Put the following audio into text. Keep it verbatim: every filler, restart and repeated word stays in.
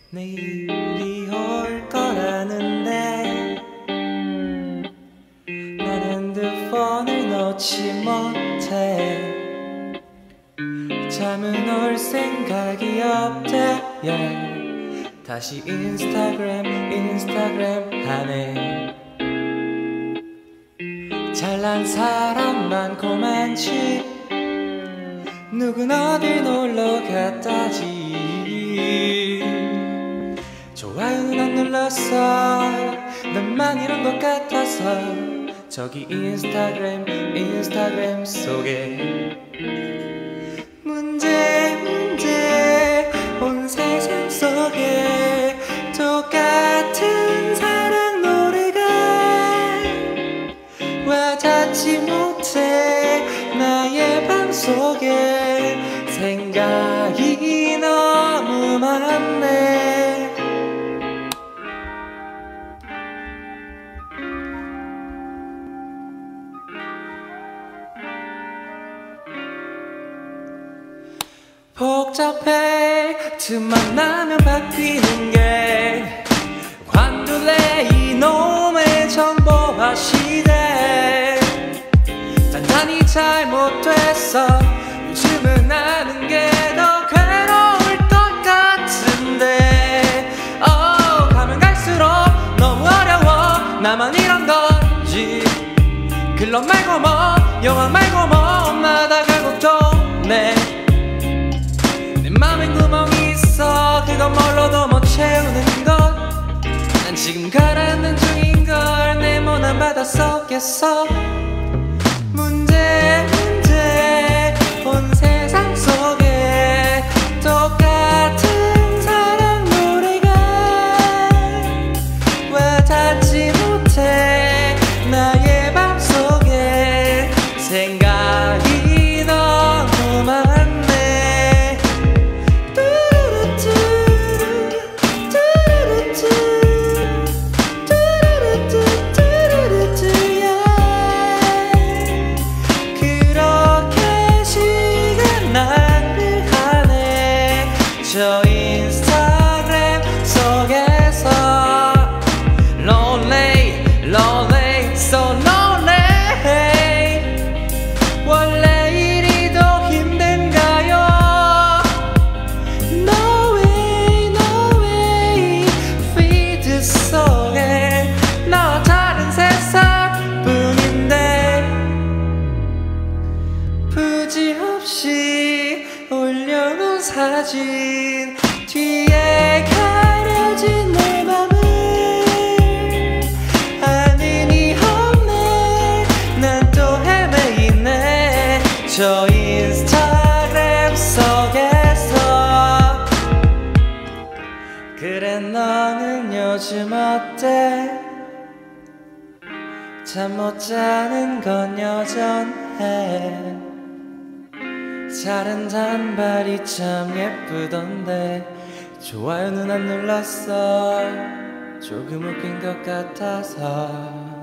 내일이 올 거라는데 난 핸드폰을 놓지 못해. 잠은 올 생각이 없대. yeah. 다시 인스타그램 인스타그램 하네. 잘난 사람 많고 많지. 누군 어디 놀러 갔다지. 좋아요는 안 눌렀어. 나만 이런 것 같아서. 저기 인스타그램 인스타그램 속에 문제 문제 온 세상 속에 똑같은 사랑 노래가 와닿지 못해. 나의 맘속에 생각이 너무 많네. 복잡해. 틈만 나면 바뀌는 게 관둘래 이놈의 정보화 시대. 단단히 잘못됐어. 요즘은 아는 게 더 괴로울 것 같은데. oh, 가면 갈수록 너무 어려워. 나만 이런 건지. 클럽 말고 뭐 영화 말고 뭐 엄마다 결국 돈내. 맘엔 구멍이 있어. 그건 뭘로도 못 채우는 것. 난 지금 가라앉는 중인걸. 내 모난 바다 속에서 문제 문제 온 세상 속에 똑같은 사랑 노래가 와닿지 못해. 나의 맘속에 생각이 너무 많네. 저 인스타그램 속에서 Lonely, lonely, so lonely. 원래 이리 더 힘든가요? No way, no way. feed 속에 나와 다른 세상 뿐인데 부지없이 올려놓은 사진 뒤에 가려진 내 맘을 아는 이 없네. 난 또 헤매이네. 저 인스타그램 속에서. 그래 너는 요즘 어때? 잠 못 자는 건 여전해. 자른 단발이 참 예쁘던데. 좋아요는 안 눌렀어. 조금 웃긴 것 같아서.